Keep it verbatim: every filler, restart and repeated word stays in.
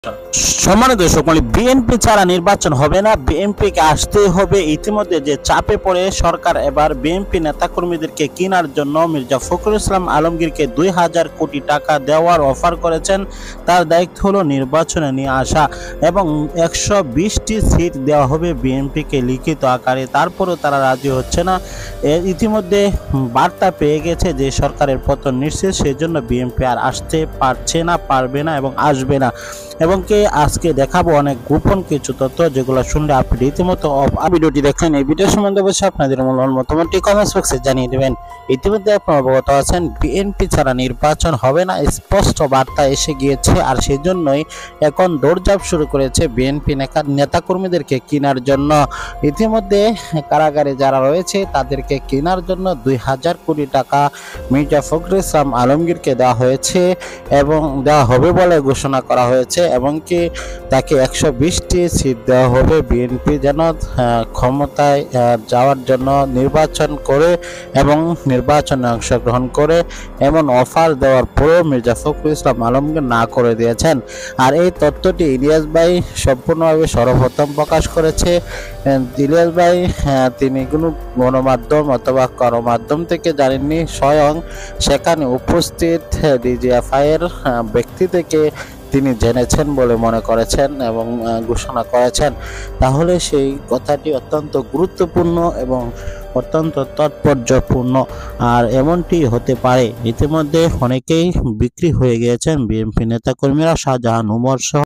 সম্মানিত দর্শক মণ্ডলী, বিএনপি ছাড়া নির্বাচন হবে না, বিএনপিকে আসতেই হবে। ইতিমধ্যে যে চাপে পড়ে সরকার এবার বিএনপি নেতাকর্মীদেরকে কেনার জন্য মির্জা ফখরুল ইসলাম আলমগীরকে দুই হাজার কোটি টাকা দেওয়ার অফার করেছেন। তার দায়িত্ব হলো নির্বাচনে নিয়ে আসা এবং একশো বিশটি সিট দেওয়া হবে বিএনপিকে লিখিত আকারে। তারপরেও তারা রাজি হচ্ছে না। ইতিমধ্যে বার্তা পেয়ে গেছে যে সরকারের পতন নিশ্চিত, সেই জন্য বিএনপি আর আসতে পারছে না, পারবে না এবং আসবে না। এবং কে আজকে দেখাবো অনেক গোপন কিছু তথ্য, যেগুলো শুনলে আপনি রীতিমতো ভিডিওটি দেখেন। এই ভিডিও সম্বন্ধে অবশ্যই আপনাদের মূল্যবান মতামতটি কমেন্টস বক্সে জানিয়ে দেবেন। ইতিমধ্যে আপনারা অবগত আছেন বিএনপি ছাড়া নির্বাচন হবে না, স্পষ্ট বার্তা এসে গিয়েছে। আর সেই জন্যই এখন দৌড়ঝাঁপ শুরু করেছে বিএনপি নেতাকর্মীদেরকে কেনার জন্য। ইতিমধ্যে কারাগারে যারা রয়েছে তাদেরকে কেনার জন্য দুই হাজার কোটি টাকা মির্জা ফখরুল ইসলাম আলমগীরকে দেওয়া হয়েছে এবং দেওয়া হবে বলে ঘোষণা করা হয়েছে। এবং কি তাকে একশো বিশটি সিট দেওয়া হবে বিএনপি যেন ক্ষমতায় যাওয়ার জন্য নির্বাচন করে এবং নির্বাচনে অংশগ্রহণ করে, এমন অফার দেওয়ার পরেও মির্জা ফখরুল ইসলাম আলমগীর না করে দিয়েছেন। আর এই তথ্যটি ইলিয়াস ভাই সম্পূর্ণভাবে সর্বপ্রথম প্রকাশ করেছে। ইলিয়াস ভাই তিনি কোনো গণমাধ্যম অথবা গণমাধ্যম থেকে জানেননি, স্বয়ং সেখানে উপস্থিত ডিজিএফআই এর ব্যক্তি থেকে তিনি জেনেছেন বলে মনে করেছেন এবং ঘোষণা করেছেন। তাহলে সেই কথাটি অত্যন্ত গুরুত্বপূর্ণ এবং অত্যন্ত তাৎপর্যপূর্ণ। আর এমনটি হতে পারে, ইতিমধ্যে অনেকেই বিক্রি হয়ে গিয়েছেন বিএনপি নেতাকর্মীরা, শাহজাহান উমর সহ।